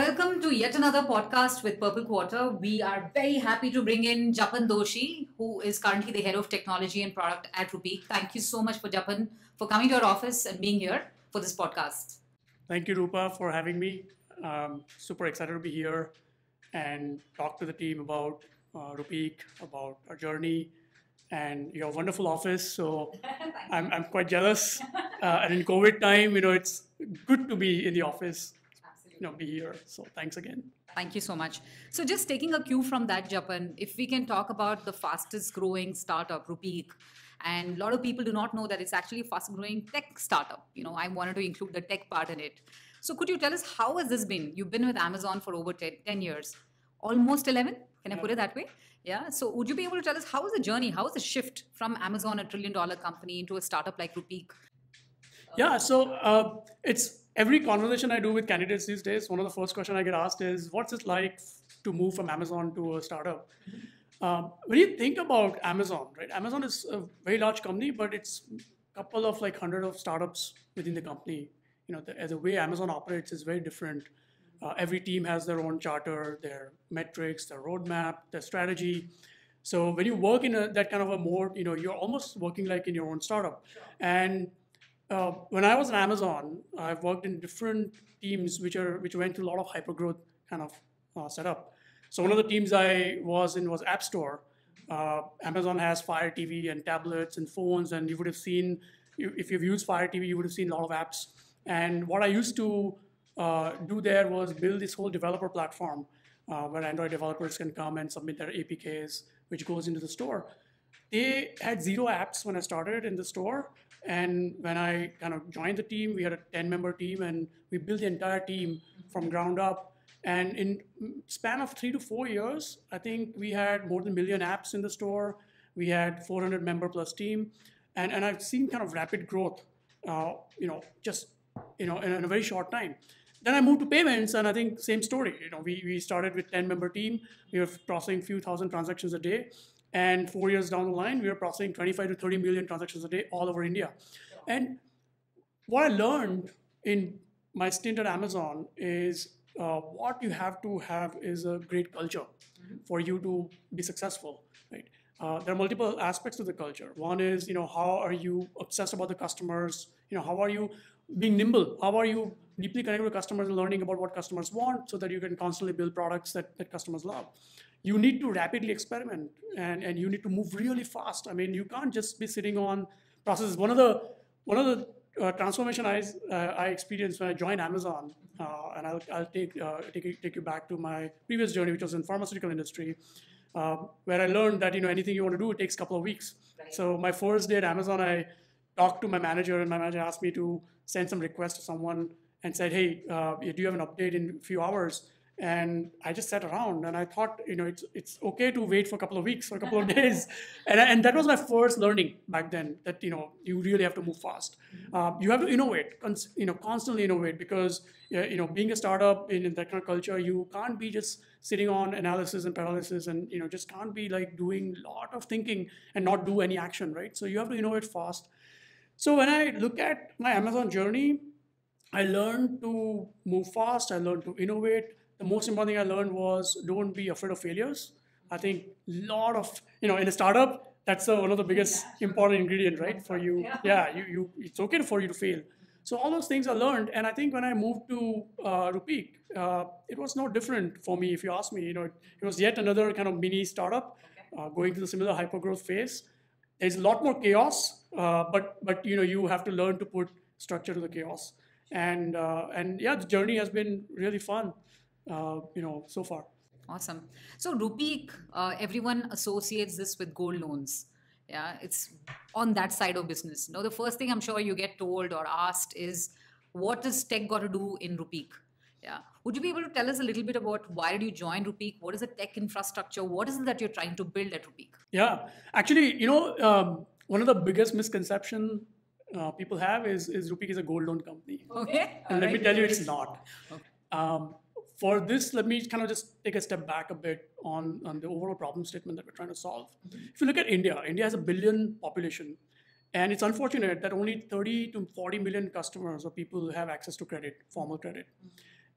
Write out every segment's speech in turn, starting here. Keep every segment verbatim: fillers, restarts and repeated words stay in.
welcome to yet another podcast with Purple Quarter. We are very happy to bring in Japan Doshi, who is currently the head of technology and product at Rupeek. Thank you so much for Japan for coming to our office and being here for this podcast. Thank you, Rupa, for having me. Um, super excited to be here and talk to the team about uh, Rupeek, about our journey, and your wonderful office. So I'm, I'm quite jealous. Uh, and in COVID time, you know, it's good to be in the office, you know, be here. So thanks again. Thank you so much. So just taking a cue from that, Japan, if we can talk about the fastest growing startup, Rupeek, and a lot of people do not know that it's actually a fast growing tech startup. You know, I wanted to include the tech part in it. So could you tell us how has this been? You've been with Amazon for over ten, ten years, almost eleven. Can I put it that way? Yeah. So would you be able to tell us how is the journey? How is the shift from Amazon, a trillion dollar company, into a startup like Rupeek? Yeah. So uh, it's every conversation I do with candidates these days, one of the first questions I get asked is, what's it like to move from Amazon to a startup? Um, when you think about Amazon, right? Amazon is a very large company, but it's a couple of like hundred of startups within the company. You know, the, the way Amazon operates is very different. Uh, every team has their own charter, their metrics, their roadmap, their strategy. So when you work in a, that kind of a mode, you know, you're almost working like in your own startup. And uh, when I was in Amazon, I've worked in different teams which are which went through a lot of hypergrowth kind of uh, setup. So one of the teams I was in was App Store. Uh, Amazon has Fire T V and tablets and phones, and you would have seen, if you've used Fire T V, you would have seen a lot of apps. And what I used to uh, do there was build this whole developer platform uh, where Android developers can come and submit their A P Ks, which goes into the store. They had zero apps when I started in the store. And when I kind of joined the team, we had a ten member team, and we built the entire team from ground up. And in span of three to four years, I think we had more than a million apps in the store. We had four hundred member plus team. And, and I've seen kind of rapid growth, uh, you know, just, you know, in, in a very short time. Then I moved to payments, and I think same story. You know, we, we started with ten member team. We were processing a few thousand transactions a day. And four years down the line, we were processing twenty-five to thirty million transactions a day all over India. And what I learned in my stint at Amazon is Uh, what you have to have is a great culture mm-hmm. for you to be successful, right? Uh, there are multiple aspects to the culture. One is, you know, how are you obsessed about the customers? You know, how are you being nimble? How are you deeply connected with customers and learning about what customers want so that you can constantly build products that, that customers love? You need to rapidly experiment, and, and you need to move really fast. I mean, you can't just be sitting on processes. One of the, one of the Uh, transformation I, uh, I experienced when I joined Amazon, uh, and I'll, I'll take, uh, take, take you back to my previous journey, which was in pharmaceutical industry, uh, where I learned that, you know, anything you want to do, it takes a couple of weeks. Right. So my first day at Amazon, I talked to my manager, and my manager asked me to send some request to someone and said, hey, uh, do you have an update in a few hours? And I just sat around, and I thought, you know, it's it's okay to wait for a couple of weeks or a couple of days, and and that was my first learning back then. That, you know, you really have to move fast. Uh, you have to innovate, you know, constantly innovate, because you know, being a startup in, in that kind of culture, you can't be just sitting on analysis and paralysis, and, you know, just can't be like doing a lot of thinking and not do any action, right? So you have to innovate fast. So when I look at my Amazon journey, I learned to move fast. I learned to innovate. The most important thing I learned was, don't be afraid of failures. I think a lot of, you know, in a startup, that's uh, one of the biggest yeah, important ingredient, right? For you, yeah, yeah you, you, it's okay for you to fail. So all those things I learned, and I think when I moved to uh, Rupeek, uh, it was no different for me. If you ask me, you know, it, it was yet another kind of mini startup, uh, going through the similar hypergrowth phase. There's a lot more chaos, uh, but but you know, you have to learn to put structure to the chaos. And uh, and yeah, the journey has been really fun. Uh, you know, so far. Awesome. So Rupeek, uh, everyone associates this with gold loans. Yeah, it's on that side of business. Now, the first thing I'm sure you get told or asked is, what does tech got to do in Rupeek? Yeah. Would you be able to tell us a little bit about why did you join Rupeek? What is the tech infrastructure? What is it that you're trying to build at Rupeek? Yeah, actually, you know, um, one of the biggest misconception uh, people have is, is Rupeek is a gold loan company. Okay. And All let right. me tell you, it's not. Okay. Um, For this, let me kind of just take a step back a bit on, on the overall problem statement that we're trying to solve. Mm-hmm. If you look at India, India has a billion population, and it's unfortunate that only thirty to forty million customers or people have access to credit, formal credit. Mm-hmm.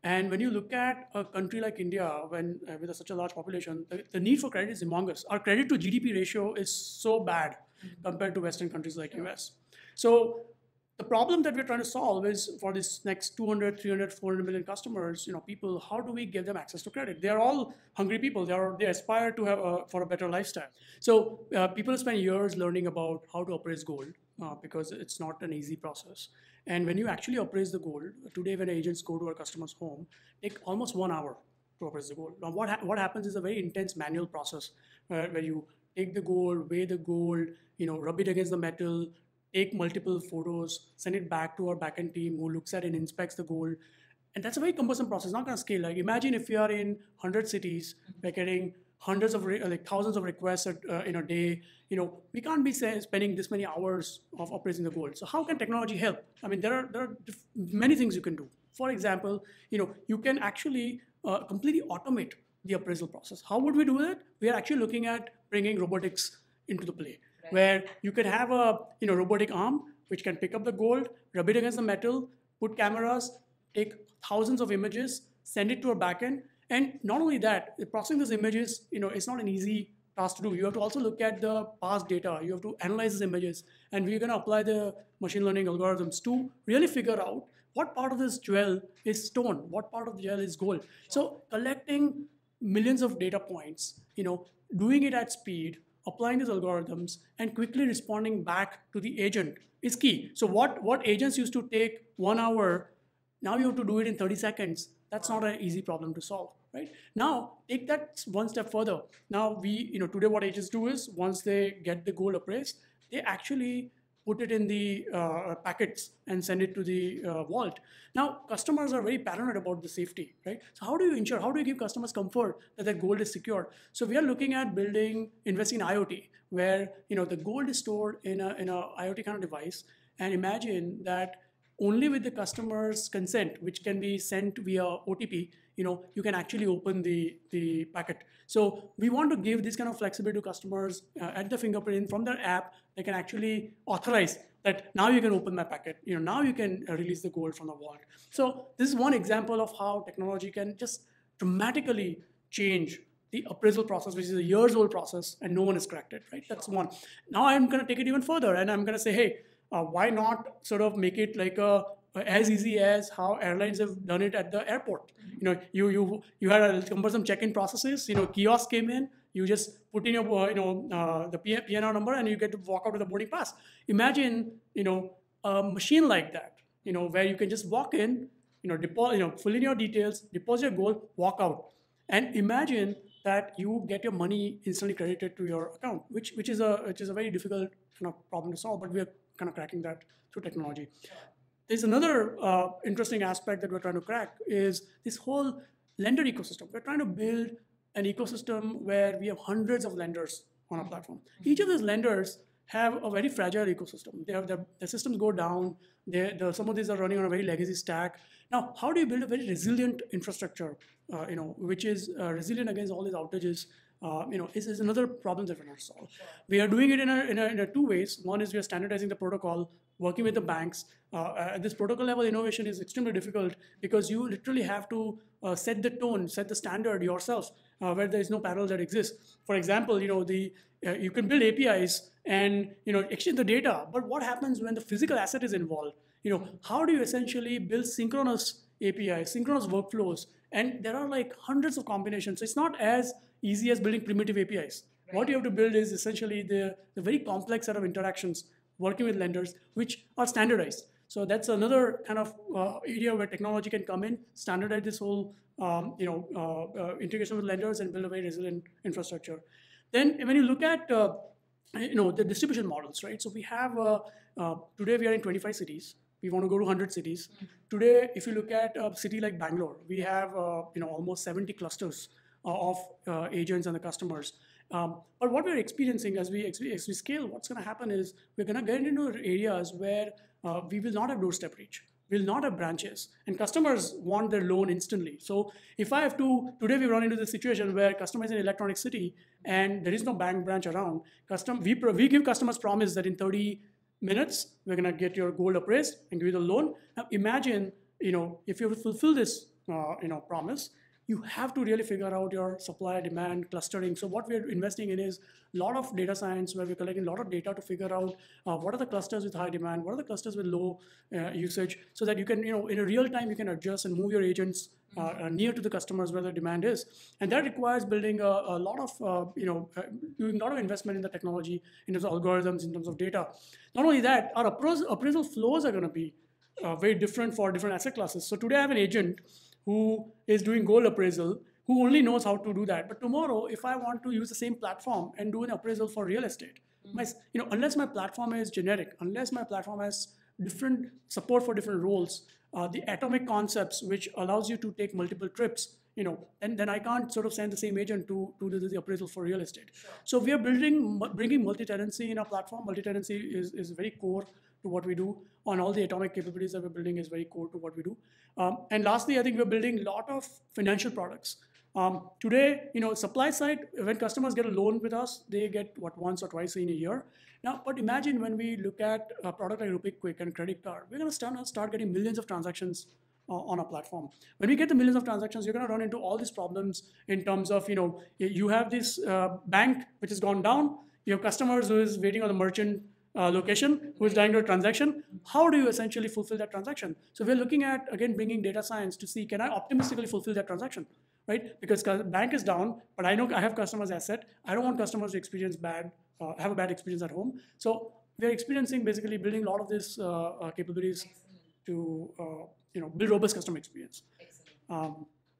And when you look at a country like India, when uh, with a, such a large population, the, the need for credit is humongous. Our credit to G D P ratio is so bad mm-hmm. compared to Western countries like sure. U S. So the problem that we're trying to solve is for this next two hundred, three hundred, four hundred million customers, you know, people, how do we give them access to credit? They're all hungry people. They are they aspire to have a, for a better lifestyle. So uh, people spend years learning about how to appraise gold uh, because it's not an easy process. And when you actually appraise the gold, today when agents go to our customer's home, take almost one hour to appraise the gold. Now what, ha what happens is a very intense manual process uh, where you take the gold, weigh the gold, you know, rub it against the metal, take multiple photos, send it back to our backend team who looks at and inspects the gold. And that's a very cumbersome process, not gonna scale. Like imagine if you are in one hundred cities, we're getting hundreds of, like thousands of requests uh, in a day. You know, we can't be say, spending this many hours of appraising the gold. So how can technology help? I mean, there are, there are many things you can do. For example, you know, you can actually uh, completely automate the appraisal process. How would we do that? We are actually looking at bringing robotics into the play, right. Where you can have a you know robotic arm which can pick up the gold, rub it against the metal, put cameras, take thousands of images, send it to a backend. And not only that, processing these images, you know, it's not an easy task to do. You have to also look at the past data. You have to analyze these images. And we're going to apply the machine learning algorithms to really figure out what part of this jewel is stone, what part of the jewel is gold. So collecting millions of data points, you know, doing it at speed, applying these algorithms, and quickly responding back to the agent is key. So what, what agents used to take one hour, now you have to do it in thirty seconds. That's not an easy problem to solve, right? Now, take that one step further. Now, we, you know, today what agents do is once they get the gold appraised, they actually put it in the uh, packets and send it to the uh, vault. Now, customers are very paranoid about the safety, right? So how do you ensure, how do you give customers comfort that their gold is secured? So we are looking at building, investing in IoT, where, you know, the gold is stored in a, in a IoT kind of device. And imagine that only with the customer's consent, which can be sent via O T P, you know, you can actually open the, the packet. So we want to give this kind of flexibility to customers uh, at the fingerprint from their app. They can actually authorize that now you can open my packet. You know, now you can uh, release the gold from the vault. So this is one example of how technology can just dramatically change the appraisal process, which is a years old process, and no one has cracked it, right? That's one. Now I'm going to take it even further, and I'm going to say, hey, Uh, why not sort of make it like a, as easy as how airlines have done it at the airport? You know, you you you had a cumbersome check-in processes. You know, kiosk came in. You just put in your uh, you know uh, the P N R number and you get to walk out with a boarding pass. Imagine you know a machine like that. You know, where you can just walk in. You know, deposit. You know, fill in your details, deposit your gold, walk out, and imagine that you get your money instantly credited to your account, which which is a which is a very difficult kind of problem to solve, but we are kind of cracking that through technology. There's another uh, interesting aspect that we're trying to crack is this whole lender ecosystem. We're trying to build an ecosystem where we have hundreds of lenders on our platform. Each of these lenders have a very fragile ecosystem. They have their, their systems go down. They, the, some of these are running on a very legacy stack. Now, how do you build a very resilient infrastructure, uh, you know, which is uh, resilient against all these outages? Uh, you know, is, is another problem that we're not solving. We are doing it in a, in, a, in a two ways. One is we are standardizing the protocol, working with the banks. Uh, at this protocol level, innovation is extremely difficult because you literally have to uh, set the tone, set the standard yourself, uh, where there is no parallel that exists. For example, you know, the uh, you can build A P Is and you know exchange the data, but what happens when the physical asset is involved? You know, how do you essentially build synchronous A P Is, synchronous workflows? And there are like hundreds of combinations. So it's not as easy as building primitive A P Is. Right. What you have to build is essentially the, the very complex set of interactions working with lenders, which are standardized. So that's another kind of uh, area where technology can come in, standardize this whole um, you know, uh, uh, integration with lenders and build a very resilient infrastructure. Then when you look at uh, you know, the distribution models, right? So we have, uh, uh, today we are in twenty-five cities. We want to go to one hundred cities. Mm-hmm. Today, if you look at a city like Bangalore, we have uh, you know, almost seventy clusters of uh, agents and the customers. Um, but what we're experiencing as we, as we scale, what's going to happen is we're going to get into areas where uh, we will not have doorstep reach. We'll not have branches. And customers want their loan instantly. So if I have to, today we run into the situation where customer is in Electronic City and there is no bank branch around. Custom, we, we give customers promise that in thirty minutes, we're going to get your gold appraised and give you the loan. Now imagine, you know, if you fulfill this uh, you know, promise, you have to really figure out your supply, demand, clustering. So what we're investing in is a lot of data science where we're collecting a lot of data to figure out uh, what are the clusters with high demand, what are the clusters with low uh, usage, so that you can, you know, in a real time, you can adjust and move your agents uh, uh, near to the customers where the demand is. And that requires building a, a lot of, uh, you know, uh, doing a lot of investment in the technology, in terms of algorithms, in terms of data. Not only that, our appraisal, appraisal flows are going to be uh, very different for different asset classes. So today I have an agent who is doing gold appraisal, who only knows how to do that. But tomorrow, if I want to use the same platform and do an appraisal for real estate, mm-hmm. my, you know, unless my platform is generic, unless my platform has different support for different roles, uh, the atomic concepts, which allows you to take multiple trips, you know, and then I can't sort of send the same agent to, to do the appraisal for real estate. Sure. So we are building, bringing multi-tenancy in our platform. Multi-tenancy is, is very core to what we do. On all the atomic capabilities that we're building is very core to what we do. Um, and lastly, I think we're building a lot of financial products. Um, today, you know, supply side, when customers get a loan with us, they get what, once or twice in a year. Now, but imagine when we look at a product like Rupee Quick and credit card, we're going to start, start getting millions of transactions uh, on our platform. When we get the millions of transactions, you're going to run into all these problems in terms of, you know, you have this uh, bank which has gone down, you have customers who is waiting on the merchant Uh, location, who is doing a transaction. How do you essentially fulfill that transaction? So we're looking at, again, bringing data science to see, can I optimistically fulfill that transaction, right? Because the bank is down, but I know I have customers' asset. I don't want customers to experience bad, uh, have a bad experience at home. So we're experiencing, basically building a lot of these uh, uh, capabilities Excellent. to, uh, you know, build robust customer experience. Um,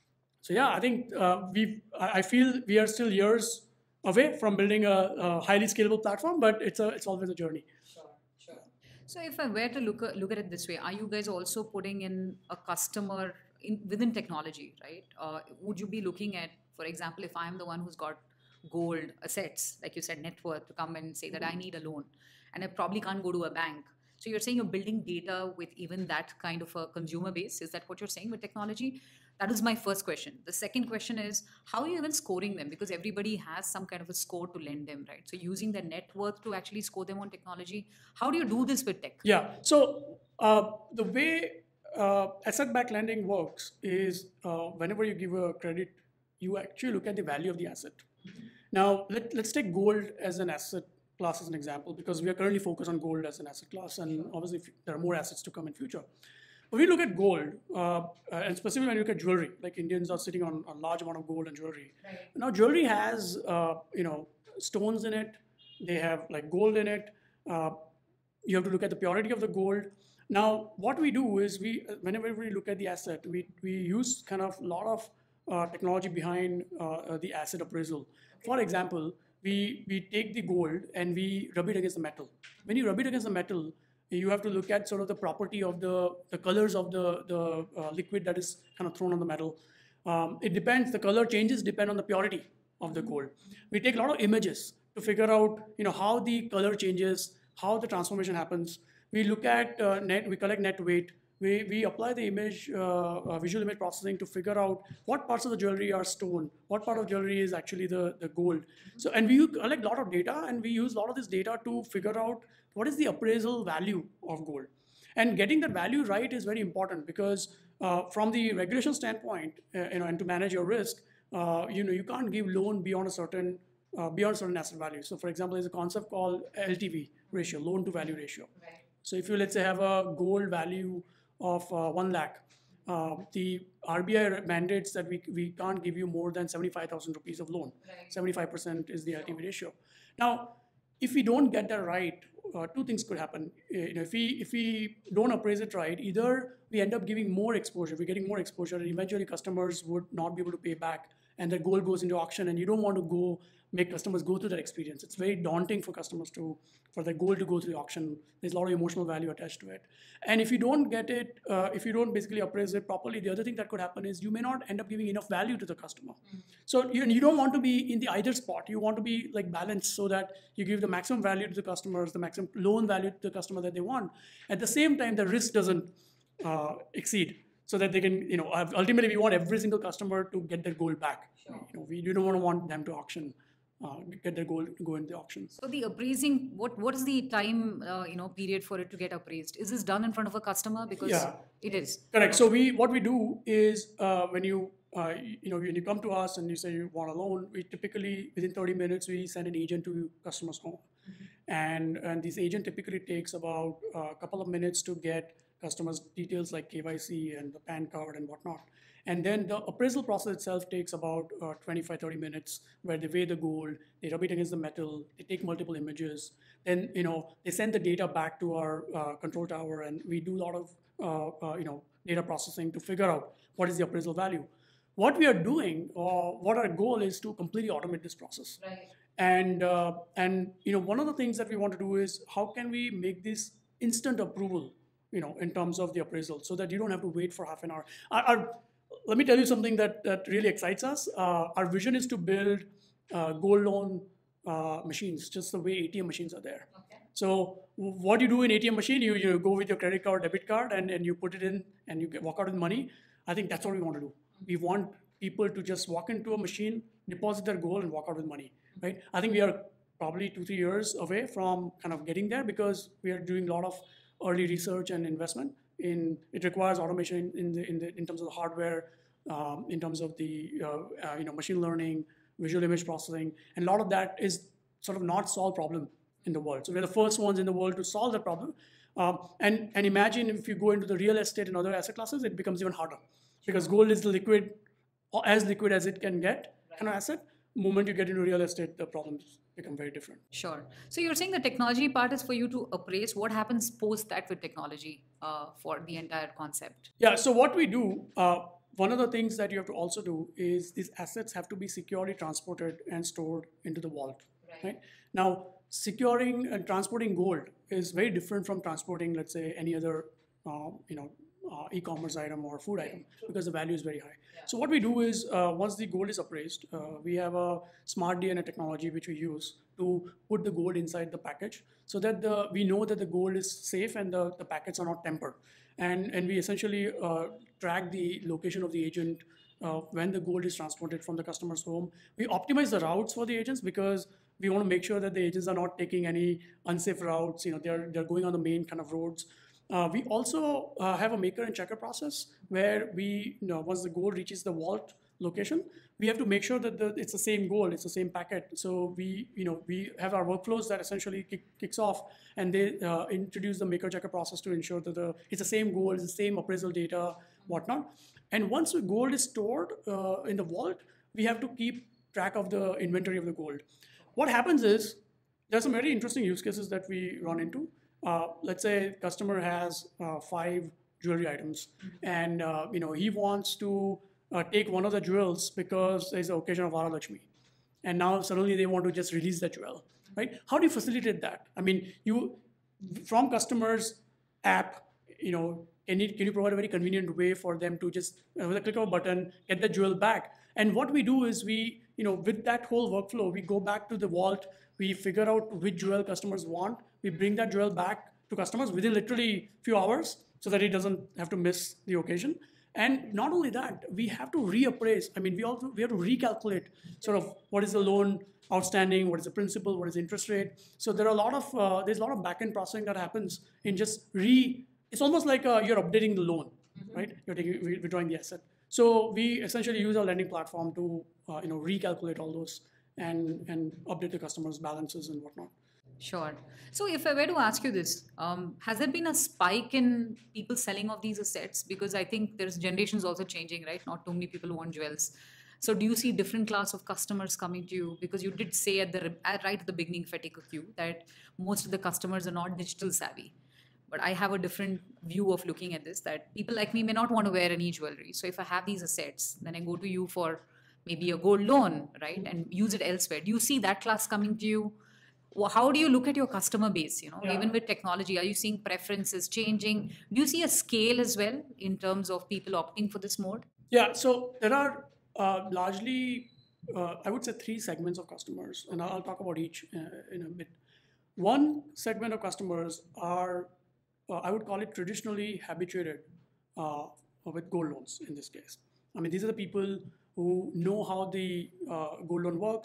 so yeah, I think uh, we, I feel we are still years away from building a, a highly scalable platform, but it's a it's always a journey. Sure, sure. So if I were to look at, look at it this way, are you guys also putting in a customer in, within technology, right? Uh, would you be looking at, for example, if I'm the one who's got gold assets, like you said, net worth, to come and say that I need a loan, and I probably can't go to a bank. So you're saying you're building data with even that kind of a consumer base. Is that what you're saying with technology? That was my first question. The second question is, how are you even scoring them? Because everybody has some kind of a score to lend them, right? So using the net worth to actually score them on technology, how do you do this with tech? Yeah, so uh, the way uh, asset-backed lending works is uh, whenever you give a credit, you actually look at the value of the asset. Now, let, let's take gold as an asset class as an example, because we are currently focused on gold as an asset class, and obviously there are more assets to come in future. When we look at gold, uh, and specifically when you look at jewelry, like Indians are sitting on a large amount of gold and jewelry. Right. Now, jewelry has, uh, you know, stones in it. They have like gold in it. Uh, you have to look at the purity of the gold. Now, what we do is we, whenever we look at the asset, we, we use kind of a lot of uh, technology behind uh, the asset appraisal. Okay. For example, we, we take the gold and we rub it against the metal. When you rub it against the metal, you have to look at sort of the property of the, the colors of the, the uh, liquid that is kind of thrown on the metal. Um, it depends, the color changes depend on the purity of the gold. We take a lot of images to figure out, you know, how the color changes, how the transformation happens. We look at uh, net, we collect net weight. We, we apply the image, uh, uh, visual image processing to figure out what parts of the jewelry are stone, what part of jewelry is actually the, the gold. So, and we collect a lot of data, and we use a lot of this data to figure out what is the appraisal value of gold. And getting that value right is very important, because uh, from the regulation standpoint, uh, you know, and to manage your risk, uh, you know, you can't give loan beyond a certain uh, beyond certain asset value. So, for example, there's a concept called L T V ratio, loan to value ratio. Right. So, if you let's say have a gold value of uh, one lakh, uh, the R B I mandates that we we can't give you more than seventy-five thousand rupees of loan. Right. seventy-five percent is the L T V ratio. Now, if we don't get that right, uh, two things could happen. You know, if we if we don't appraise it right, either we end up giving more exposure, we're getting more exposure, and eventually customers would not be able to pay back, and the gold goes into auction, and you don't want to go make customers go through that experience. It's very daunting for customers to, for the gold to go through the auction. There's a lot of emotional value attached to it. And if you don't get it, uh, if you don't basically appraise it properly, the other thing that could happen is you may not end up giving enough value to the customer. Mm-hmm. So you, you don't want to be in the either spot. You want to be like balanced so that you give the maximum value to the customers, the maximum loan value to the customer that they want. At the same time, the risk doesn't uh, exceed, so that they can, you know, ultimately we want every single customer to get their gold back. Sure. You know, we you don't want to want them to auction uh, get their gold go in the auction. So the appraising, what what is the time uh, you know period for it to get appraised? Is this done in front of a customer? Because Yeah. it is. Correct. So we what we do is uh, when you uh, you know when you come to us and you say you want a loan, we typically within thirty minutes we send an agent to customer's home, and and this agent typically takes about a couple of minutes to get customers' details like K Y C and the PAN card and whatnot. And then the appraisal process itself takes about uh, twenty-five, thirty minutes, where they weigh the gold, they rub it against the metal, they take multiple images, then you know they send the data back to our uh, control tower, and we do a lot of uh, uh, you know data processing to figure out what is the appraisal value. What we are doing, or what our goal is, to completely automate this process. Right. And uh, and you know one of the things that we want to do is how can we make this instant approval, you know, in terms of the appraisal, so that you don't have to wait for half an hour. Our, our, let me tell you something that, that really excites us. Uh, our vision is to build uh, gold loan uh, machines, just the way A T M machines are there. Okay. So what you do in A T M machine, you, you go with your credit card, debit card, and, and you put it in and you get, walk out with money. I think that's what we want to do. We want people to just walk into a machine, deposit their gold, and walk out with money, right? I think we are probably two, three years away from kind of getting there, because we are doing a lot of early research and investment. In, it requires automation in the in the in terms of the hardware, um, in terms of the uh, uh, you know machine learning, visual image processing, and a lot of that is sort of not solved problem in the world. So we're the first ones in the world to solve that problem. Um, and and imagine if you go into the real estate and other asset classes, it becomes even harder, because gold is the liquid, or as liquid as it can get kind of asset. The moment you get into real estate, the problems become very different. Sure. So you're saying the technology part is for you to appraise. What happens post that with technology uh, for the entire concept? Yeah. So what we do, uh, one of the things that you have to also do is these assets have to be securely transported and stored into the vault. Right. right? Now, securing and transporting gold is very different from transporting, let's say, any other, uh, you know, uh, e-commerce item or food item, because the value is very high. Yeah. So what we do is, uh, once the gold is appraised, uh, we have a smart D N A technology which we use to put the gold inside the package, so that the we know that the gold is safe and the, the packets are not tempered. And, and we essentially uh, track the location of the agent uh, when the gold is transported from the customer's home. We optimize the routes for the agents, because we want to make sure that the agents are not taking any unsafe routes. You know, they're, they're going on the main kind of roads. Uh, we also uh, have a maker and checker process, where we, you know, once the gold reaches the vault location, we have to make sure that the, it's the same gold, it's the same packet. So we, you know, we have our workflows that essentially kick, kicks off, and they uh, introduce the maker checker process to ensure that the it's the same gold, it's the same appraisal data, whatnot. And once the gold is stored uh, in the vault, we have to keep track of the inventory of the gold. What happens is, there's some very interesting use cases that we run into. Uh, let's say customer has uh, five jewelry items, and uh, you know he wants to uh, take one of the jewels because there's an occasion of Varalakshmi, and now suddenly they want to just release that jewel, right? How do you facilitate that? I mean, you from customers' app, you know, can you, can you provide a very convenient way for them to just uh, with a click of a button get the jewel back? And what we do is we, you know, with that whole workflow, we go back to the vault, we figure out which jewel customers want, we bring that jewel back to customers within literally few hours, so that he doesn't have to miss the occasion. And not only that, we have to reappraise. I mean, we also we have to recalculate sort of what is the loan outstanding, what is the principal, what is the interest rate. So there are a lot of uh, there's a lot of back-end processing that happens in just re. It's almost like uh, you're updating the loan, mm-hmm. right? You're taking withdrawing the asset. So we essentially use our lending platform to uh, you know recalculate all those and and update the customers' balances and whatnot. Sure. So if I were to ask you this, um, has there been a spike in people selling of these assets? Because I think there's generations also changing, right? Not too many people want jewels. So do you see different class of customers coming to you? Because you did say at the at right at the beginning, if I take a cue, that most of the customers are not digital savvy. But I have a different view of looking at this, that people like me may not want to wear any jewelry. So if I have these assets, then I go to you for maybe a gold loan, right? And use it elsewhere. Do you see that class coming to you? How do you look at your customer base? You know, yeah. Even with technology, are you seeing preferences changing? Do you see a scale as well in terms of people opting for this mode? Yeah, so there are uh, largely, uh, I would say, three segments of customers, and I'll talk about each uh, in a bit. One segment of customers are, uh, I would call it traditionally habituated uh, with gold loans in this case. I mean, these are the people who know how the uh, gold loan works.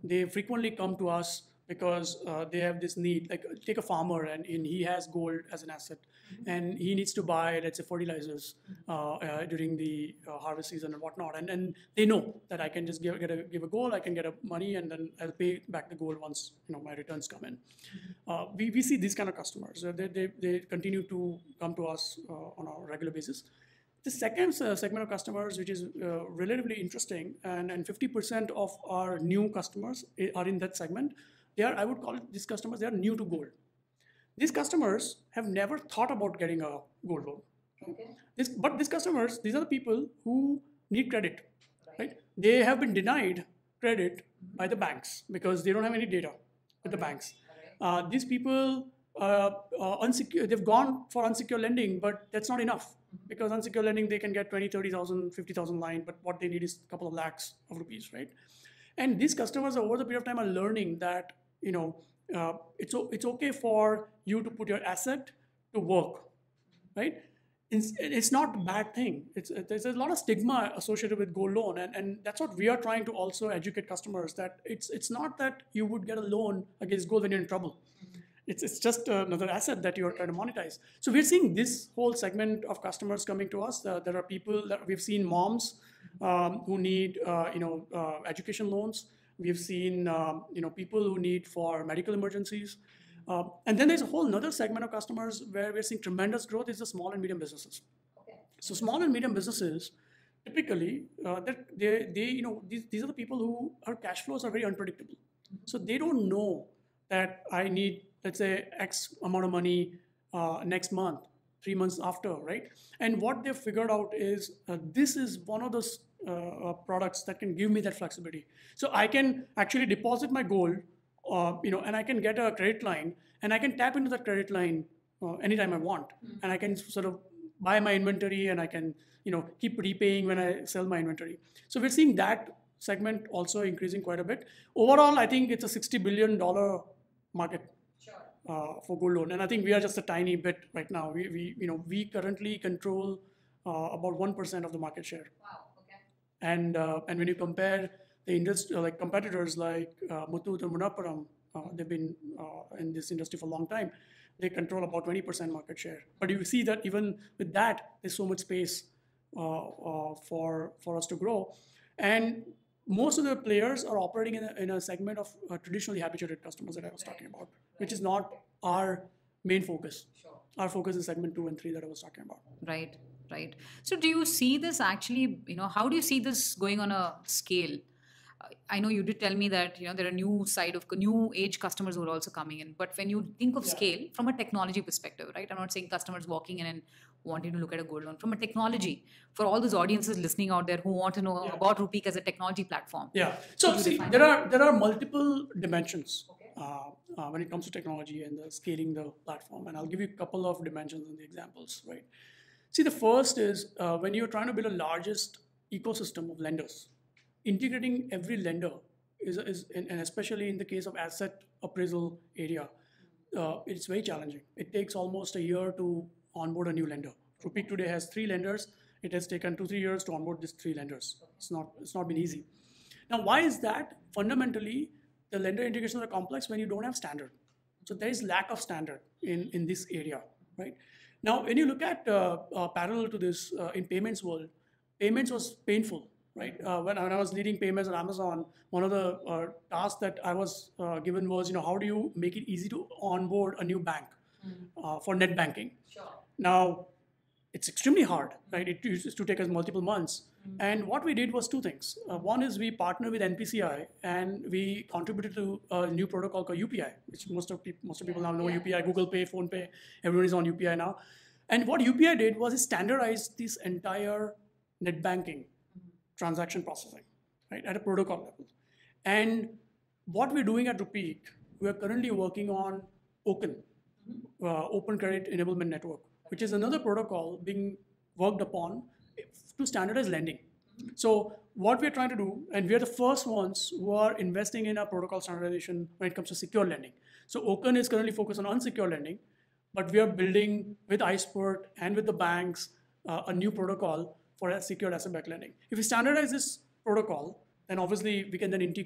they frequently come to us because uh, they have this need. Like take a farmer and, and he has gold as an asset, mm-hmm. and he needs to buy, let's say, fertilizers uh, uh, during the uh, harvest season and whatnot. And and they know that I can just give get a give a gold, I can get a money, and then I'll pay back the gold once you know my returns come in. Mm-hmm. uh, we we see these kind of customers. Uh, they, they they continue to come to us uh, on a regular basis. The second uh, segment of customers, which is uh, relatively interesting, and and fifty percent of our new customers are in that segment. They are, I would call it, these customers, they are new to gold. These customers have never thought about getting a gold loan. Okay. This, but these customers, these are the people who need credit, right? right? They have been denied credit mm-hmm. by the banks because they don't have any data with okay. the banks. Right. Uh, these people, uh, uh, unsecure, they've gone for unsecured lending, but that's not enough mm-hmm. because unsecured lending, they can get twenty, thirty thousand, fifty thousand line, but what they need is a couple of lakhs of rupees, right? And these customers over the period of time are learning that you know, uh, it's it's okay for you to put your asset to work, right? It's, it's not a bad thing. It's there's a lot of stigma associated with gold loan, and, and that's what we are trying to also educate customers that it's it's not that you would get a loan against gold when you're in trouble. It's it's just another asset that you are trying to monetize. So we're seeing this whole segment of customers coming to us. Uh, there are people that we've seen moms um, who need uh, you know uh, education loans. We've seen um, you know, people who need for medical emergencies. Uh, and then there's a whole other segment of customers where we're seeing tremendous growth is the small and medium businesses. Okay. So small and medium businesses, typically, uh, that they, they, you know, these, these are the people who, our cash flows are very unpredictable. Mm-hmm. So they don't know that I need, let's say, X amount of money uh, next month, three months after, right? And what they've figured out is uh, this is one of those uh, products that can give me that flexibility. So I can actually deposit my gold, uh, you know, and I can get a credit line, and I can tap into that credit line uh, anytime I want, mm-hmm. and I can sort of buy my inventory, and I can, you know, keep repaying when I sell my inventory. So we're seeing that segment also increasing quite a bit. Overall, I think it's a sixty billion dollars market. Sure. Uh, for gold loan, and I think we are just a tiny bit right now. We, we you know, we currently control uh, about one percent of the market share. Wow. Okay. And uh, and when you compare the industry, like competitors like uh, Muthoot and Manappuram, uh, they've been uh, in this industry for a long time. They control about twenty percent market share. But you see that even with that, there's so much space uh, uh, for for us to grow, and most of the players are operating in a, in a segment of uh, traditionally habituated customers that I was talking about, which is not our main focus. Sure. Our focus is segment two and three that I was talking about. Right, right. So do you see this actually, you know, how do you see this going on a scale? Uh, I know you did tell me that, you know, there are new side of new age customers who are also coming in, but when you think of yeah. scale from a technology perspective, right? I'm not saying customers walking in and wanting to look at a gold loan. From a technology, for all those audiences listening out there who want to know yeah. about Rupeek as a technology platform. Yeah. So see, there are there are multiple dimensions okay. uh, uh, when it comes to technology and the scaling the platform. And I'll give you a couple of dimensions in the examples, right? See, the first is uh, when you're trying to build a largest ecosystem of lenders, integrating every lender is, is and especially in the case of asset appraisal area, uh, it's very challenging. It takes almost a year to onboard a new lender. Rupeek today has three lenders. It has taken two, three years to onboard these three lenders. It's not, it's not been easy. Now, why is that? Fundamentally, the lender integrations are complex when you don't have standard. So there is lack of standard in, in this area, right? Now, when you look at uh, uh, parallel to this uh, in payments world, payments was painful, right? Uh, when, when I was leading payments at Amazon, one of the uh, tasks that I was uh, given was, you know, how do you make it easy to onboard a new bank mm-hmm. uh, for net banking? Sure. Now, it's extremely hard, right? It used to take us multiple months. Mm-hmm. And what we did was two things. Uh, one is we partnered with N P C I and we contributed to a new protocol called U P I, which most of, pe- most of people now know yeah. U P I, Google Pay, Phone Pay, everyone is on U P I now. And what U P I did was it standardized this entire net banking mm-hmm. transaction processing, right, at a protocol level. And what we're doing at Rupeek, we are currently working on OCEN, mm-hmm. uh, Open Credit Enablement Network, which is another protocol being worked upon to standardize lending. Mm-hmm. So what we're trying to do, and we're the first ones who are investing in our protocol standardization when it comes to secure lending. So OCEN is currently focused on unsecured lending, but we are building with iSport and with the banks uh, a new protocol for secured asset-backed lending. If we standardize this protocol, then obviously we can then integrate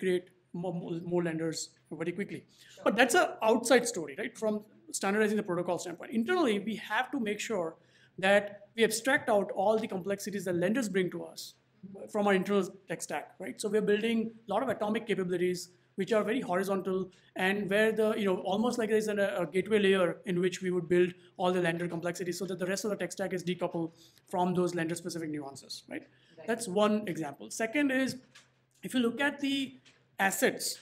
more, more lenders very quickly. Sure. But that's an outside story, right? From standardizing the protocol standpoint. Internally, we have to make sure that we abstract out all the complexities that lenders bring to us from our internal tech stack, right? So we're building a lot of atomic capabilities which are very horizontal and where the, you know, almost like there's an, a gateway layer in which we would build all the lender complexities so that the rest of the tech stack is decoupled from those lender-specific nuances, right? right? That's one example. Second is, if you look at the assets,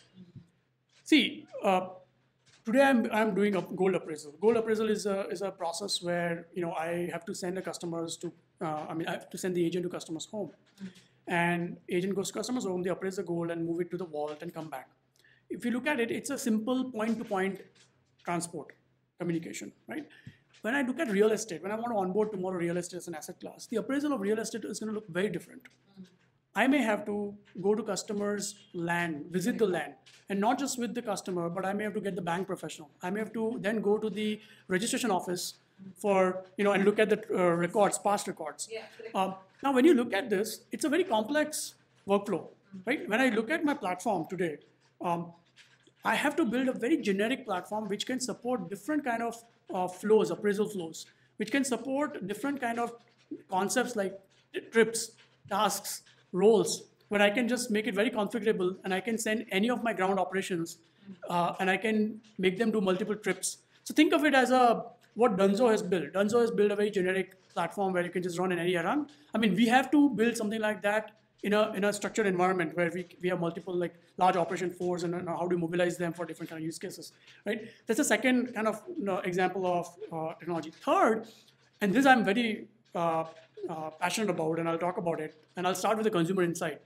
see, uh, today I'm, I'm doing a gold appraisal. Gold appraisal is a, is a process where, you know, I have to send the customers to, uh, I mean, I have to send the agent to customer's home. Mm-hmm. And agent goes to customer's home, they appraise the gold and move it to the vault and come back. If you look at it, it's a simple point-to-point transport communication, right? When I look at real estate, when I want to onboard tomorrow real estate as an asset class, the appraisal of real estate is going to look very different. Mm-hmm. I may have to go to customer's land, visit the land, and not just with the customer, but I may have to get the bank professional. I may have to then go to the registration office for, you know, and look at the uh, records, past records. Yeah. Um, now, when you look at this, it's a very complex workflow, right? When I look at my platform today, um, I have to build a very generic platform which can support different kind of uh, flows, appraisal flows, which can support different kind of concepts like trips, tasks, roles, where I can just make it very configurable and I can send any of my ground operations uh, and I can make them do multiple trips. So think of it as a what Dunzo has built. Dunzo has built a very generic platform where you can just run in any errand. I mean, we have to build something like that in a in a structured environment where we we have multiple like large operation force and, and how do you mobilize them for different kind of use cases, right? That's the second kind of, you know, example of uh, technology. Third, and this I'm very uh, uh, passionate about, and I'll talk about it, and I'll start with the consumer insight.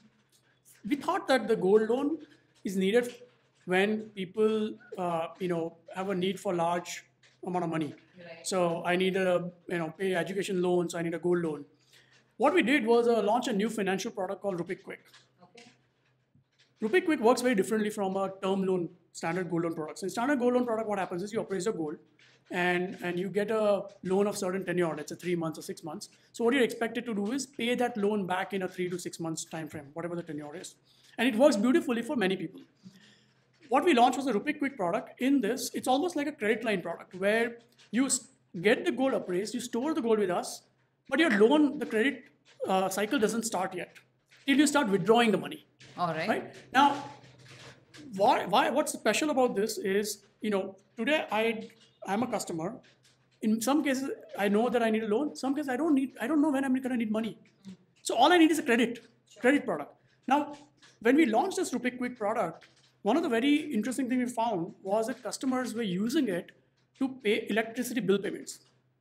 We thought that the gold loan is needed when people, uh, you know, have a need for large amount of money. Right. So I need a, you know, pay education loan, so I need a gold loan. What we did was uh, launch a new financial product called Rupee Quick. Okay. Rupee Quick works very differently from a term loan standard gold loan product. So in standard gold loan product, what happens is you appraise your gold and, and you get a loan of certain tenure, let's say three months or six months. So what you're expected to do is pay that loan back in a three to six months time frame, whatever the tenure is. And it works beautifully for many people. What we launched was a Rupee Quick product. In this, it's almost like a credit line product where you get the gold appraised, you store the gold with us, but your loan, the credit uh, cycle doesn't start yet till you start withdrawing the money. All right. Right? Now, why, why, what's special about this is, you know, today I, I'm a customer. In some cases, I know that I need a loan. Some cases, I don't need, I don't know when I'm going to need money. So all I need is a credit, credit product. Now, when we launched this Rupee Quick product, one of the very interesting things we found was that customers were using it to pay electricity bill payments.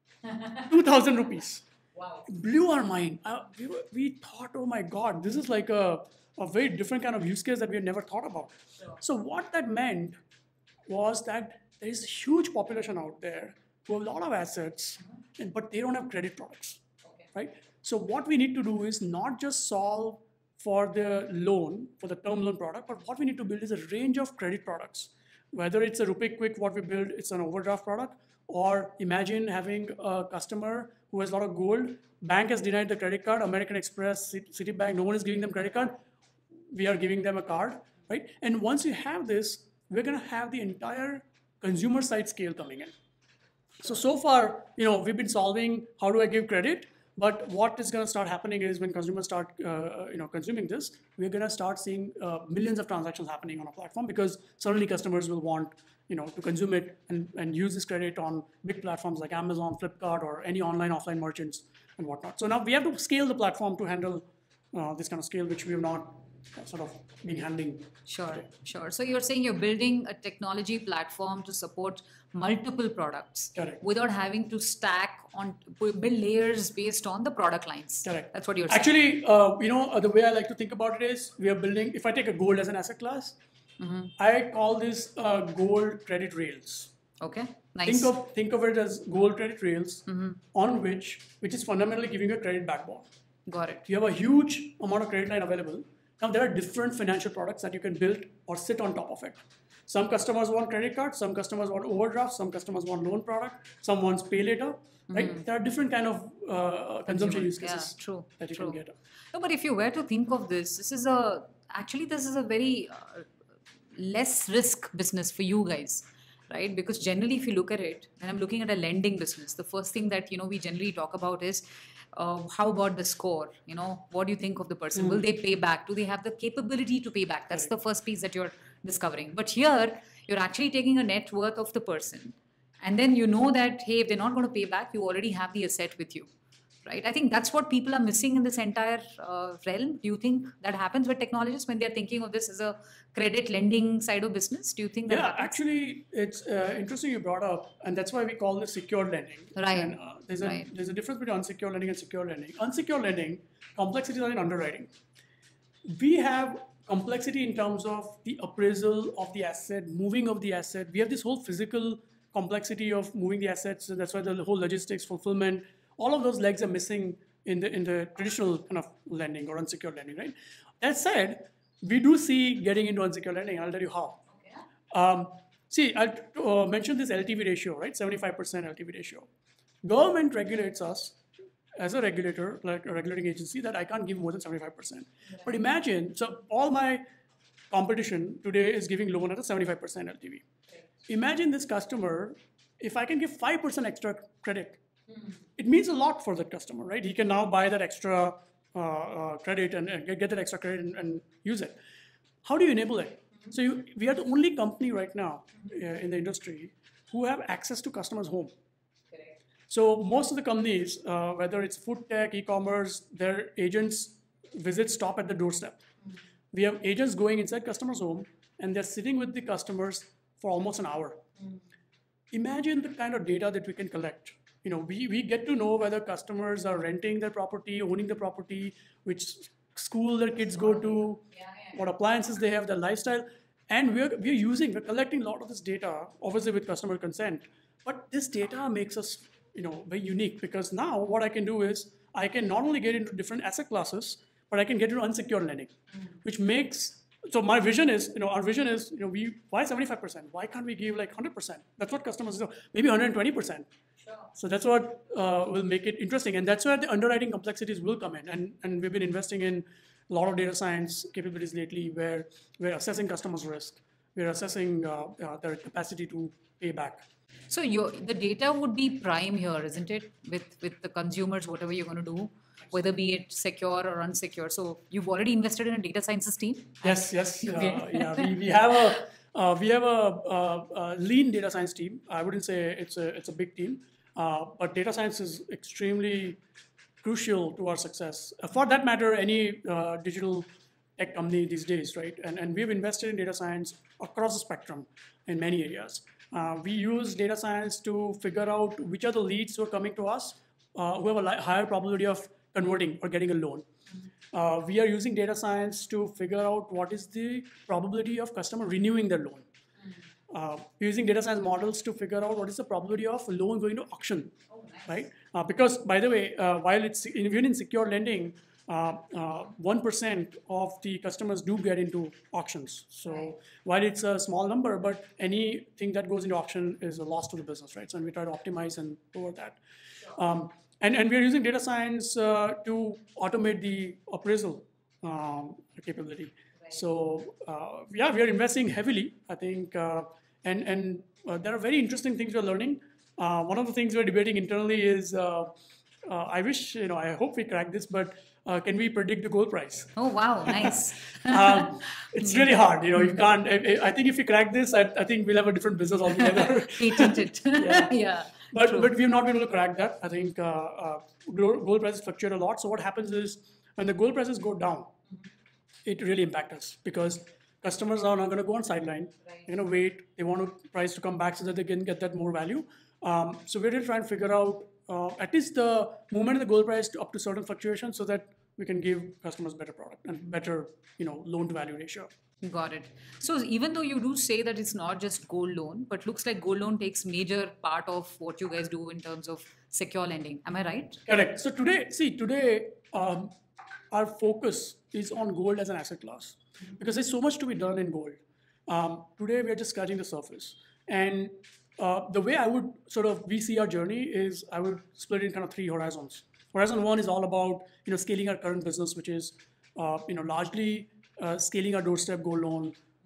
two thousand rupees. Wow. It blew our mind. Uh, we, were, we thought, oh my God, this is like a, a very different kind of use case that we had never thought about. Sure. So what that meant was that there is a huge population out there who have a lot of assets, uh-huh. and, but they don't have credit products, okay. Right? So what we need to do is not just solve for the loan, for the term loan product, but what we need to build is a range of credit products. Whether it's a Rupee Quick, what we build, it's an overdraft product, or imagine having a customer who has a lot of gold, bank has denied the credit card, American Express, Citibank, no one is giving them credit card, we are giving them a card, right? And once you have this, we're gonna have the entire consumer side scale coming in. So, so far, you know, we've been solving how do I give credit, but what is going to start happening is when consumers start, uh, you know, consuming this, we're going to start seeing uh, millions of transactions happening on our platform because suddenly customers will want, you know, to consume it and, and use this credit on big platforms like Amazon, Flipkart, or any online, offline merchants and whatnot. So now we have to scale the platform to handle uh, this kind of scale, which we have not uh, sort of been handling. Sure, today. Sure. So you're saying you're building a technology platform to support multiple products. Correct. Without having to stack on, build layers based on the product lines. Correct. That's what you're saying. Actually, uh, you know, uh, the way I like to think about it is we are building, if I take a gold as an asset class, mm-hmm. I call this uh, gold credit rails. Okay, nice. Think of, think of it as gold credit rails mm-hmm. on which, which is fundamentally giving you a credit backbone. Got it. You have a huge amount of credit line available. Now there are different financial products that you can build or sit on top of it. Some customers want credit cards, some customers want overdraft, some customers want loan product, some wants pay later, right? Mm-hmm. There are different kind of uh, consumption use cases yeah, true, that you true. can get. No, but if you were to think of this, this is a, actually this is a very uh, less risk business for you guys, right? Because generally, if you look at it, and I'm looking at a lending business, the first thing that you know we generally talk about is uh, how about the score? You know, what do you think of the person? Will they pay back? Do they have the capability to pay back? That's the first piece that you're discovering. But here, you're actually taking a net worth of the person, and then you know that hey, if they're not going to pay back, you already have the asset with you, right? I think that's what people are missing in this entire uh, realm. Do you think that happens with technologists when they're thinking of this as a credit lending side of business? Do you think that Yeah, happens? actually, it's uh, interesting you brought up, and that's why we call this secured lending. Right. And uh, there's a Right. there's a difference between unsecured lending and secure lending. Unsecured lending, complexities are in underwriting. We have complexity in terms of the appraisal of the asset, moving of the asset. We have this whole physical complexity of moving the assets, and that's why the whole logistics, fulfillment, all of those legs are missing in the in the traditional kind of lending or unsecured lending, right? That said, we do see getting into unsecured lending. I'll tell you how. Um, see, I uh, mentioned this L T V ratio, right? seventy-five percent L T V ratio. Government regulates us as a regulator, like a regulating agency, that I can't give more than seventy-five percent. But imagine, so all my competition today is giving loan at a seventy-five percent L T V. Imagine this customer, if I can give five percent extra credit, it means a lot for that customer, right? He can now buy that extra uh, uh, credit and, and get that extra credit and, and use it. How do you enable it? So you, we are the only company right now uh, in the industry who have access to customers' home. So most of the companies, uh, whether it's food tech, e-commerce, their agents' visits stop at the doorstep. We have agents going inside customers' home, and they're sitting with the customers for almost an hour. Imagine the kind of data that we can collect. You know, we, we get to know whether customers are renting their property, owning the property, which school their kids go to, what appliances they have, their lifestyle. And we're, we're using, we're collecting a lot of this data, obviously with customer consent. But this data makes us, you know, very unique, because now what I can do is I can not only get into different asset classes, but I can get into unsecured lending, which makes, so my vision is, you know, our vision is, you know, we, why seventy-five percent? Why can't we give like one hundred percent? That's what customers do, maybe one hundred twenty percent. Sure. So that's what uh, will make it interesting. And that's where the underwriting complexities will come in. And, and we've been investing in a lot of data science capabilities lately, where we're assessing customers' risk. We're assessing uh, uh, their capacity to pay back. So your the data would be prime here, isn't it? With with the consumers, whatever you're going to do, whether be it secure or unsecure. So you've already invested in a data sciences team? Yes, yes. Okay. Uh, yeah, we, we have a uh, we have a, a, a lean data science team. I wouldn't say it's a it's a big team, uh, but data science is extremely crucial to our success. Uh, for that matter, any uh, digital tech company these days, right? And and we've invested in data science across the spectrum in many areas. Uh, we use data science to figure out which are the leads who are coming to us, uh, who have a li- higher probability of converting or getting a loan. Uh, we are using data science to figure out what is the probability of customer renewing their loan. Uh, we're using data science models to figure out what is the probability of a loan going to auction, oh, nice. Right? Uh, because, by the way, uh, while it's even in secure lending, uh, uh, one percent of the customers do get into auctions. So right. While it's a small number, but anything that goes into auction is a loss to the business, right? So and we try to optimize and lower that. Sure. Um, and, and we're using data science uh, to automate the appraisal um, capability. Right. So uh, yeah, we are investing heavily, I think, uh, and, and uh, there are very interesting things we're learning. Uh, one of the things we're debating internally is, uh, uh, I wish, you know, I hope we crack this, but uh, can we predict the gold price? Oh, wow, nice. um, it's really hard, you know, you can't, I, I think if we crack this, I, I think we'll have a different business altogether. Patented. yeah. yeah. But, but we've not been able to crack that. I think uh, uh, gold prices fluctuate a lot. So what happens is when the gold prices go down, it really impacts us, because customers are not going to go on sideline. Right. They're going to wait. They want a price to come back so that they can get that more value. Um, so we're really trying to figure out uh, at least the movement of the gold price to, up to certain fluctuations, so that we can give customers better product and better, you know, loan to value ratio. Got it. So even though you do say that it's not just gold loan, but looks like gold loan takes major part of what you guys do in terms of secure lending. Am I right? Correct. So today, see, today um, our focus is on gold as an asset class, because there's so much to be done in gold. Um, today, we are just scratching the surface. And uh, the way I would sort of, we see our journey is I would split it in kind of three horizons. Horizon one is all about, you know, scaling our current business, which is, uh, you know, largely Uh, scaling our doorstep gold loan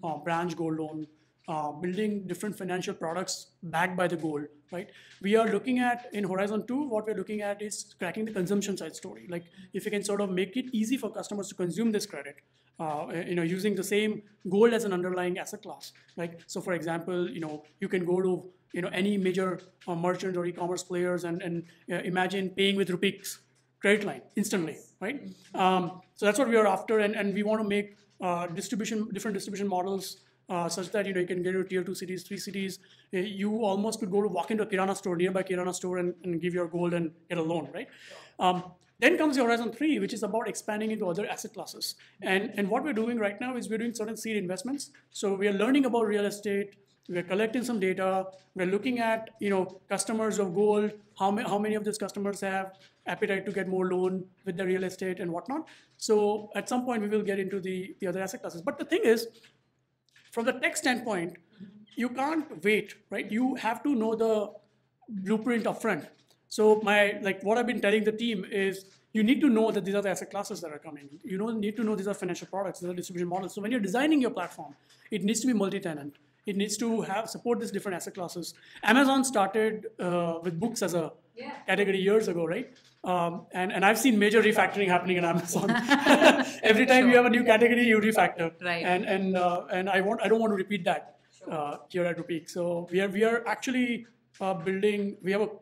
uh, branch gold loan, uh, building different financial products backed by the gold, right? We are looking at, in Horizon two, what we're looking at is cracking the consumption side story. Like if you can sort of make it easy for customers to consume this credit, uh, you know, using the same gold as an underlying asset class. Like, so for example, you know, you can go to, you know, any major uh, merchant or e-commerce players and, and uh, imagine paying with Rupeek's credit line instantly, right? Um, so that's what we are after, and, and we want to make uh, distribution, different distribution models uh, such that, you know, you can get to tier two cities, three cities. Uh, You almost could go to walk into a Kirana store, nearby Kirana store, and, and give your gold and get a loan, right? Um, then comes the Horizon three, which is about expanding into other asset classes. And, and what we're doing right now is we're doing certain seed investments. So we are learning about real estate. We're collecting some data. We're looking at, you know, customers of gold, how, ma how many of these customers have appetite to get more loan with the real estate and whatnot. So at some point, we will get into the, the other asset classes. But the thing is, from the tech standpoint, you can't wait, right? You have to know the blueprint upfront. So my, like what I've been telling the team is you need to know that these are the asset classes that are coming. You don't need to know these are financial products, these are distribution models. So when you're designing your platform, it needs to be multi-tenant. It needs to have support these different asset classes. Amazon started uh, with books as a yeah. category years ago, right? Um, and, and I've seen major refactoring happening in Amazon. Every time sure. you have a new category, you refactor. Right. And and uh, and I want I don't want to repeat that sure. uh, here at Rupeek. So we are we are actually uh, building. We have a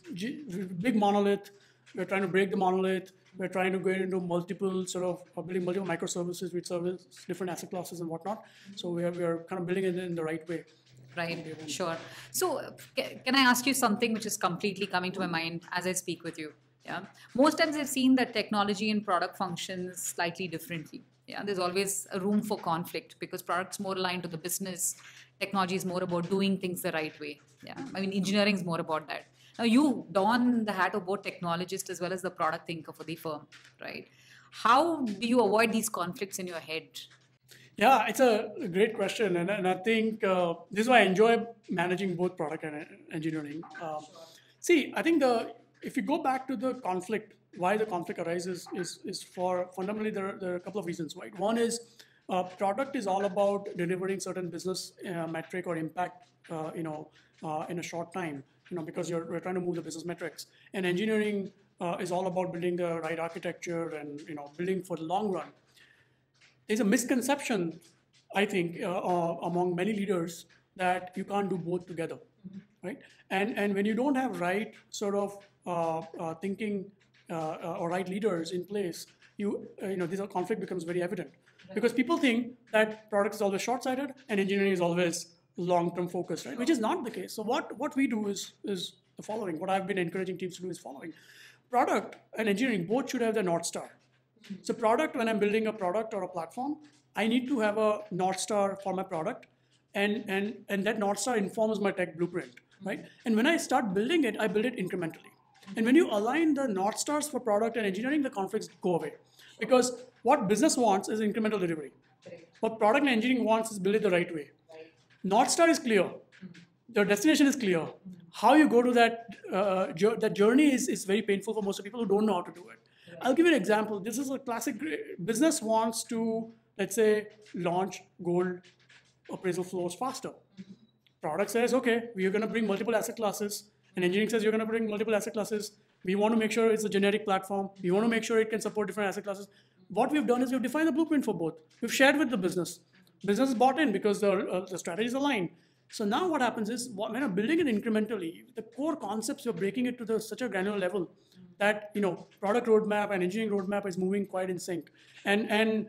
big monolith. We're trying to break the monolith. We're trying to get into multiple sort of uh, building multiple microservices which service different asset classes and whatnot. So we are we are kind of building it in the right way. Right, sure. So can I ask you something which is completely coming to my mind as I speak with you? Yeah. Most times I've seen that technology and product functions slightly differently. Yeah. There's always a room for conflict because product's more aligned to the business. Technology is more about doing things the right way. Yeah. I mean, engineering is more about that. Now you don the hat of both technologist as well as the product thinker for the firm, right? How do you avoid these conflicts in your head? Yeah, it's a great question. And, and I think uh, this is why I enjoy managing both product and engineering. Um, sure. See, I think the if you go back to the conflict, why the conflict arises is, is for fundamentally there, there are a couple of reasons, right? One is uh, product is all about delivering certain business uh, metric or impact, uh, you know, uh, in a short time, you know, because you're we're trying to move the business metrics. And engineering uh, is all about building the right architecture and, you know, building for the long run. There's a misconception, I think, uh, uh, among many leaders that you can't do both together, mm-hmm. right? And and when you don't have right sort of uh, uh, thinking uh, uh, or right leaders in place, you uh, you know this conflict becomes very evident right. Because people think that product is always short-sighted and engineering is always long-term focused, right? Sure. Which is not the case. So what what we do is is the following. What I've been encouraging teams to do is following: product and engineering both should have the North Star. So product, when I'm building a product or a platform, I need to have a North Star for my product, and, and, and that North Star informs my tech blueprint, right? And when I start building it, I build it incrementally. And when you align the North Stars for product and engineering, the conflicts go away. Because what business wants is incremental delivery. What product and engineering wants is build it the right way. North Star is clear. Your destination is clear. How you go to that, uh, that journey is, is very painful for most people who don't know how to do it. I'll give you an example. This is a classic. Business wants to, let's say, launch gold appraisal flows faster. Mm-hmm. Product says, okay, we're going to bring multiple asset classes. And engineering says, you're going to bring multiple asset classes. We want to make sure it's a generic platform. We want to make sure it can support different asset classes. What we've done is we've defined the blueprint for both. We've shared with the business. Business is bought in because the, uh, the strategy is aligned. So now what happens is, when I'm building it incrementally, the core concepts, you're breaking it to the, such a granular level that, you know, product roadmap and engineering roadmap is moving quite in sync. And, and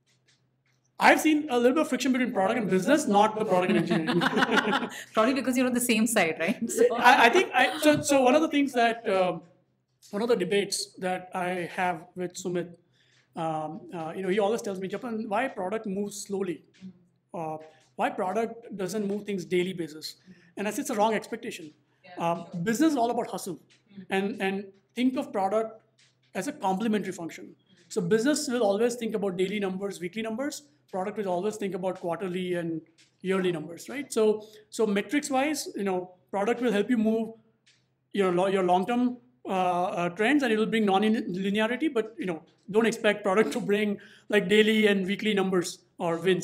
I've seen a little bit of friction between product and business, not the product and engineering. Probably because you're on the same side, right? So I, I think, I, so, so one of the things that, um, one of the debates that I have with Sumit, um, uh, you know, he always tells me, Japan, why product moves slowly? Uh, why product doesn't move things daily basis? And I say it's a wrong expectation. Yeah, um, sure. Business is all about hustle. Mm-hmm. And, and think of product as a complementary function. So business will always think about daily numbers, weekly numbers. Product will always think about quarterly and yearly numbers, right? So, so metrics-wise, you know, product will help you move your your long-term uh, uh, trends, and it will bring non-linearity. But you know, don't expect product to bring like daily and weekly numbers or wins.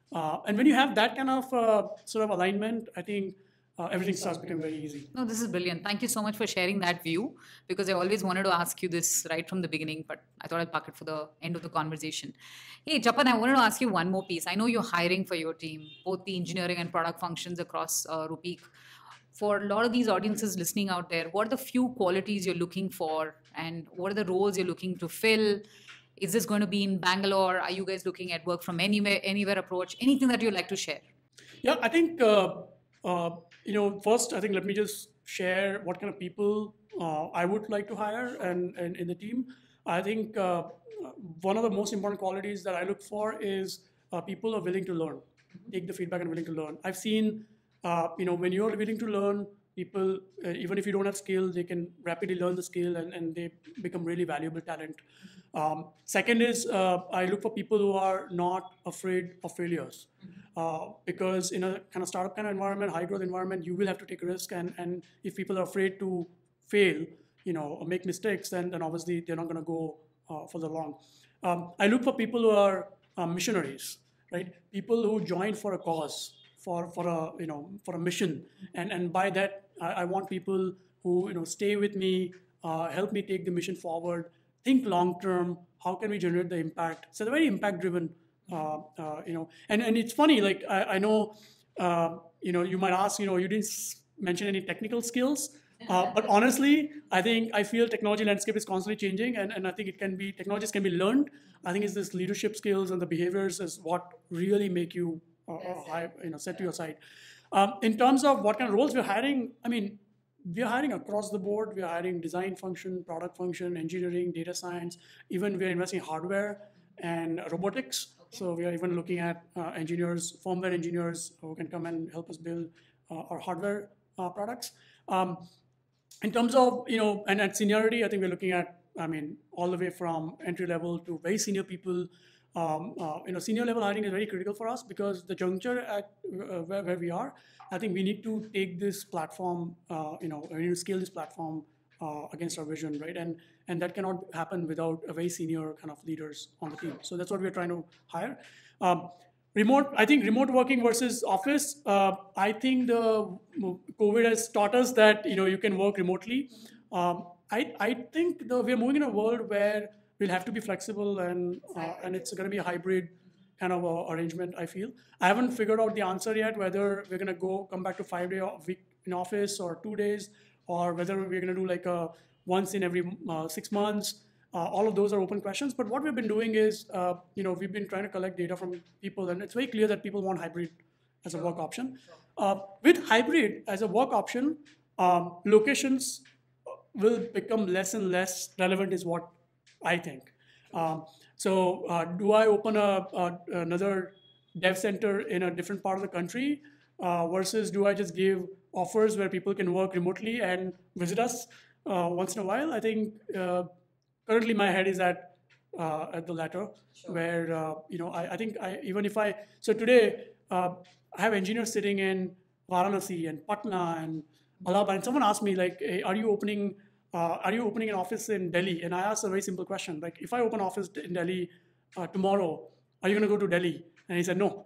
Uh, and when you have that kind of uh, sort of alignment, I think uh, everything starts becoming very easy. No, this is brilliant. Thank you so much for sharing that view because I always wanted to ask you this right from the beginning, but I thought I'd park it for the end of the conversation. Hey, Japan, I wanted to ask you one more piece. I know you're hiring for your team, both the engineering and product functions across uh, Rupeek. For a lot of these audiences listening out there, what are the few qualities you're looking for and what are the roles you're looking to fill? Is this going to be in Bangalore? Are you guys looking at work from anywhere, anywhere approach? Anything that you'd like to share? Yeah, I think, uh, uh, you know, first, I think let me just share what kind of people uh, I would like to hire and, and in the team. I think uh, one of the most important qualities that I look for is uh, people are willing to learn, take the feedback and willing to learn. I've seen, uh, you know, when you're willing to learn, people, uh, even if you don't have skill, they can rapidly learn the skill and, and they become really valuable talent. Um, second is uh, I look for people who are not afraid of failures. Uh, because in a kind of startup kind of environment, high growth environment, you will have to take a risk. And, and if people are afraid to fail, you know, or make mistakes, then, then obviously they're not going to go uh, for the long. Um, I look for people who are uh, missionaries, right? People who join for a cause, for, for a, you know, for a mission. And, and by that, I, I want people who, you know, stay with me, uh, help me take the mission forward, think long term, how can we generate the impact? So they're very impact driven. Uh, uh, you know, and, and it's funny, like I, I know, uh, you know, you might ask, you know, you didn't mention any technical skills, uh, but honestly, I think I feel technology landscape is constantly changing, and, and I think it can be, technologies can be learned. I think it's this leadership skills and the behaviors is what really make you, uh, uh, high, you know, set to your side. Um, in terms of what kind of roles we're hiring, I mean, we are hiring across the board. We are hiring design function, product function, engineering, data science, even we are investing in hardware and robotics. So we are even looking at uh, engineers, firmware engineers who can come and help us build uh, our hardware uh, products. Um, in terms of, you know, and at seniority, I think we're looking at, I mean, all the way from entry level to very senior people. Um, uh, you know, senior level hiring is very critical for us because the juncture at uh, where, where we are, I think we need to take this platform, uh, you know, we need to scale this platform uh, against our vision, right? And and that cannot happen without a very senior kind of leaders on the team. So that's what we're trying to hire. Um, remote, I think remote working versus office. Uh, I think the COVID has taught us that you know you can work remotely. Um, I I think the, we're moving in a world where we'll have to be flexible and uh, and it's going to be a hybrid kind of a arrangement. I feel I haven't figured out the answer yet whether we're going to go come back to five day week in office or two days, or whether we're going to do like a once in every uh, six months. Uh, all of those are open questions. But what we've been doing is, uh, you know, we've been trying to collect data from people, and it's very clear that people want hybrid as a work option. Uh, with hybrid as a work option, um, locations will become less and less relevant, is what I think. Um, so, uh, do I open a, a another dev center in a different part of the country, uh, versus do I just give offers where people can work remotely and visit us uh, once in a while? I think uh, currently my head is at uh, at the latter, sure. where uh, you know I, I think I, even if I so today uh, I have engineers sitting in Varanasi and Patna and Allahabad, and someone asked me like, hey, are you opening uh, are you opening an office in Delhi? And I asked a very simple question, like, if I open an office in Delhi uh, tomorrow, are you going to go to Delhi? And he said no.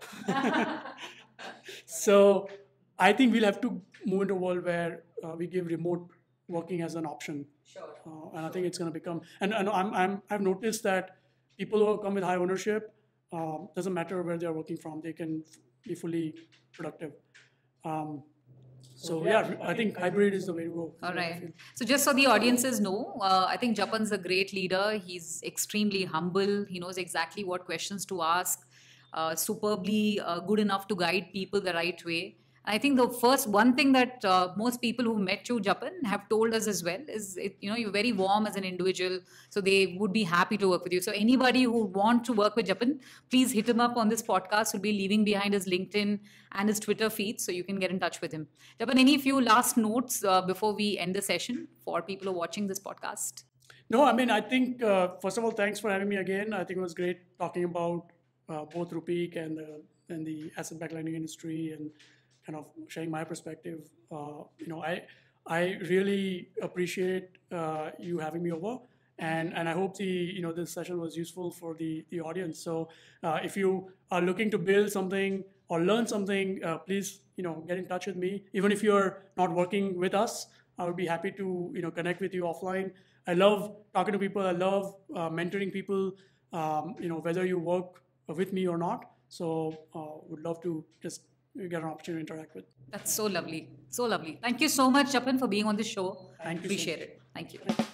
So I think we'll have to move into a world where uh, we give remote working as an option. Sure. Uh, and sure. I think it's going to become, and, and I'm, I'm, I've noticed that people who come with high ownership, um, doesn't matter where they're working from, they can be fully productive. Um, so yeah, I think hybrid is the way to go. All right. So just so the audiences know, uh, I think Japan's a great leader. He's extremely humble. He knows exactly what questions to ask, uh, superbly uh, good enough to guide people the right way. I think the first one thing that uh, most people who met you, Japan, have told us as well is, it, you know, you're very warm as an individual, so they would be happy to work with you. So anybody who want to work with Japan, please hit him up on this podcast. We'll be leaving behind his LinkedIn and his Twitter feed, so you can get in touch with him. Japan, any few last notes uh, before we end the session for people who are watching this podcast? No, I mean, I think, uh, first of all, thanks for having me again. I think it was great talking about uh, both Rupeek and the, and the asset-backed lending industry and kind of sharing my perspective. Uh, you know, I I really appreciate uh, you having me over, And, and I hope the you know this session was useful for the, the audience. So uh, if you are looking to build something or learn something, uh, please you know get in touch with me. Even if you're not working with us, I would be happy to you know connect with you offline. I love talking to people. I love uh, mentoring people. Um, you know whether you work with me or not. So uh, would love to just get an opportunity to interact with. That's so lovely. So lovely. Thank you so much, Japan, for being on the show. Thank you so Appreciate much. it. Thank you.